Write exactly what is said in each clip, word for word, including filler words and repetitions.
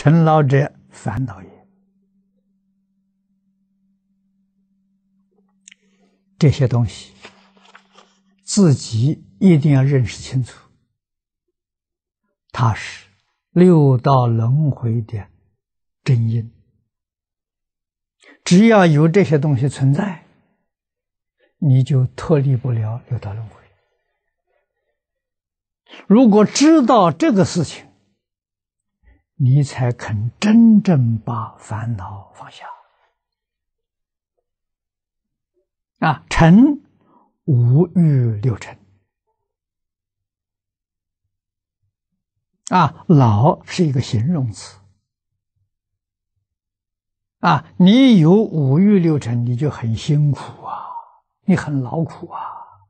尘劳者，烦恼也。这些东西自己一定要认识清楚，它是六道轮回的真因。只要有这些东西存在，你就脱离不了六道轮回。如果知道这个事情，你才肯真正把烦恼放下。啊，尘五欲六尘。啊，老是一个形容词。啊，你有五欲六尘，你就很辛苦啊，你很劳苦啊。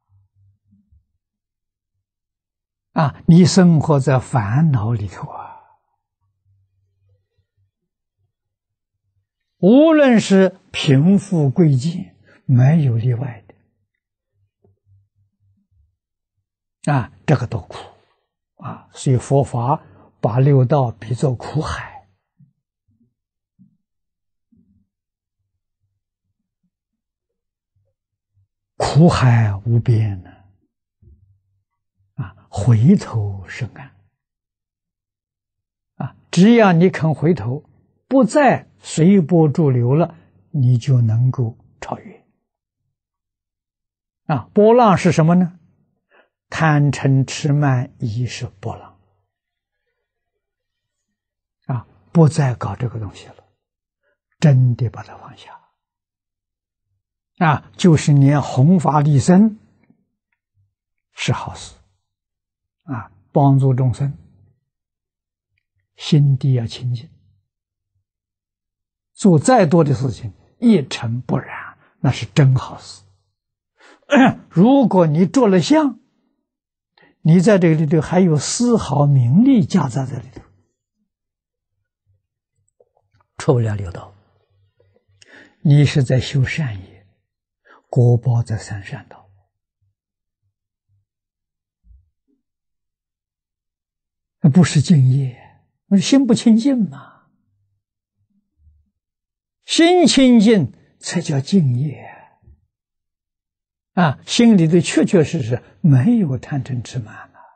啊，你生活在烦恼里头啊。无论是贫富贵贱，没有例外的。啊，这个都苦啊，所以佛法把六道比作苦海。苦海无边呢，啊，回头是岸，啊，只要你肯回头，不再随波逐流了，你就能够超越。啊，波浪是什么呢？贪嗔痴慢疑是波浪。啊，不再搞这个东西了，真的把它放下。啊，就是念弘法利生是好事，啊，帮助众生，心地要清净。做再多的事情，一尘不染，那是真好事。如果你做了相，你在这个里头还有丝毫名利夹杂在里头，出不了六道。你是在修善业，果报在三善道。不是净业，心不清净嘛。心清净才叫净业啊！心里头确确实实没有贪嗔痴慢了，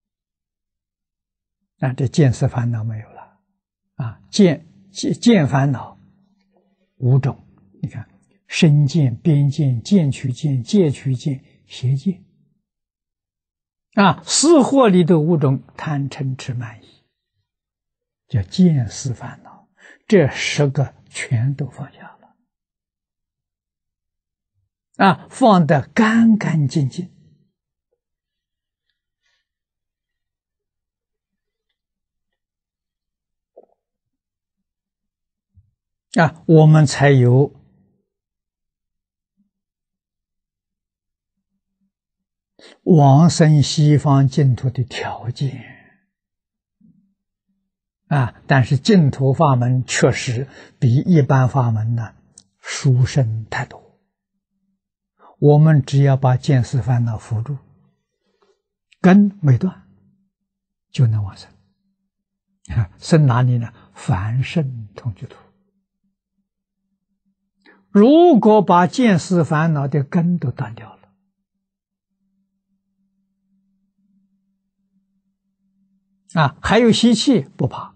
啊，这见思烦恼没有了，啊，见见见烦恼五种，你看身见、边见、见取见、戒取见、邪见，啊，思惑里的五种贪嗔痴慢疑，叫见思烦恼，这十个全都放下了，啊，放得干干净净。啊，我们才有往生西方净土的条件。啊，但是净土法门确实比一般法门呢殊胜太多。我们只要把见思烦恼扶住，根没断，就能往生。啊，生哪里呢？凡圣同居土。如果把见思烦恼的根都断掉了，啊，还有习气不怕。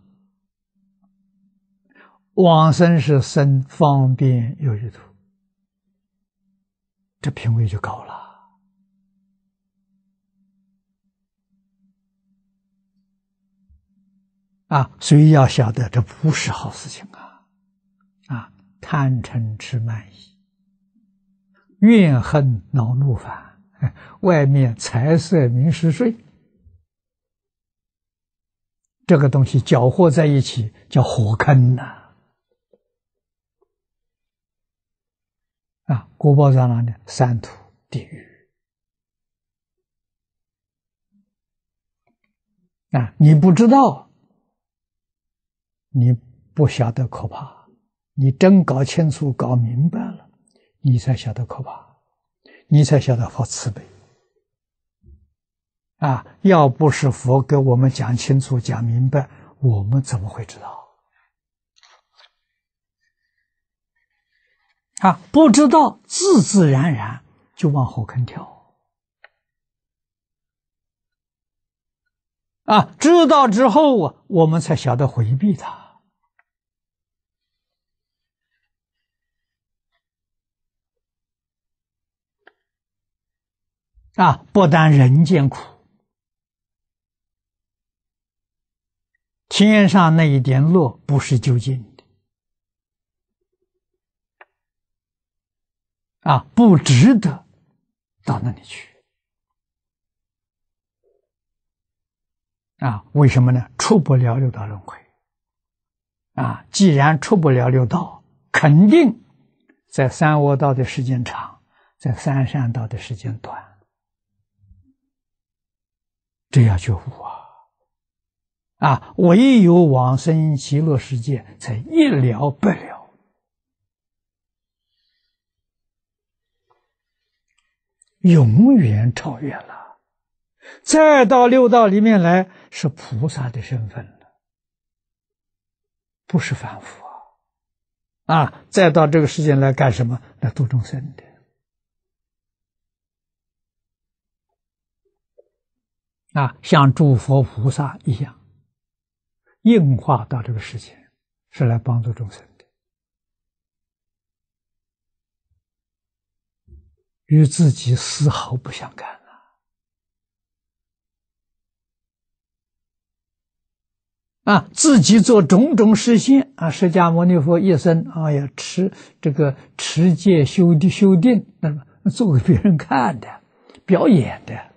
往生是生方便有余土，这品位就高了。啊，所以要晓得这不是好事情啊！啊，贪嗔痴慢疑、怨恨恼怒烦，外面财色名食睡，这个东西搅和在一起，叫火坑呐！啊，果报在哪里？三途地狱。啊，你不知道，你不晓得可怕。你真搞清楚、搞明白了，你才晓得可怕，你才晓得佛慈悲。啊，要不是佛给我们讲清楚、讲明白，我们怎么会知道？ 啊，不知道自自然然就往火坑跳。啊，知道之后啊，我们才晓得回避它。啊，不但人间苦，天上那一点乐不是究竟的，啊，不值得到那里去。啊，为什么呢？出不了六道轮回。啊，既然出不了六道，肯定在三恶道的时间长，在三善道的时间短。这要觉悟啊！啊，唯有往生极乐世界才一了百了，永远超越了。再到六道里面来，是菩萨的身份了，不是凡夫啊！啊，再到这个世界来干什么？来度众生的。啊，像诸佛菩萨一样，应化到这个世界，是来帮助众生的，与自己丝毫不相干啊！啊，自己做种种实现啊，释迦牟尼佛一生啊呀，持这个持戒修定修定，那么做给别人看的，表演的。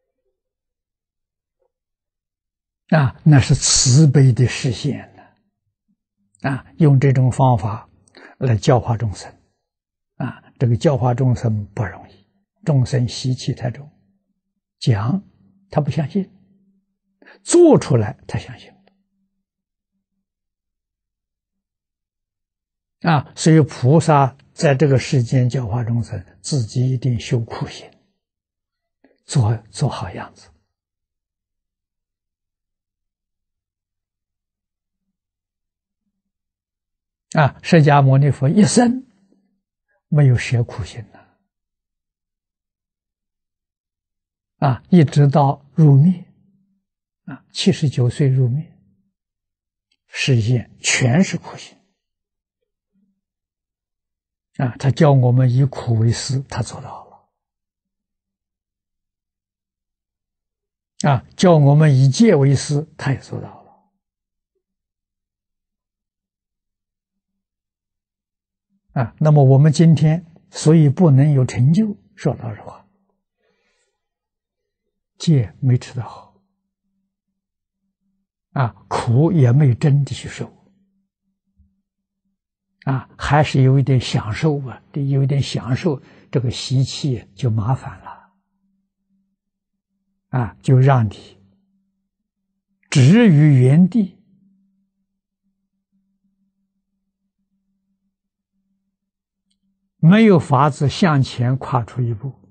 啊，那是慈悲的实现呢！啊，用这种方法来教化众生，啊，这个教化众生不容易，众生习气太重，讲他不相信，做出来他相信。啊，所以菩萨在这个世间教化众生，自己一定修苦行，做做好样子。啊，释迦牟尼佛一生没有学苦行呢，啊，一直到入灭，啊，七十九岁入灭，实现全是苦行。啊，他教我们以苦为师，他做到了。啊，教我们以戒为师，他也做到了。啊，那么我们今天所以不能有成就，说老实话，戒没吃得好，啊，苦也没真的去受，啊，还是有一点享受吧，有一点享受，这个习气就麻烦了，啊，就让你止于原地。没有法子向前跨出一步，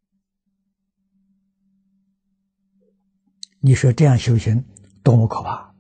你说这样修行多么可怕！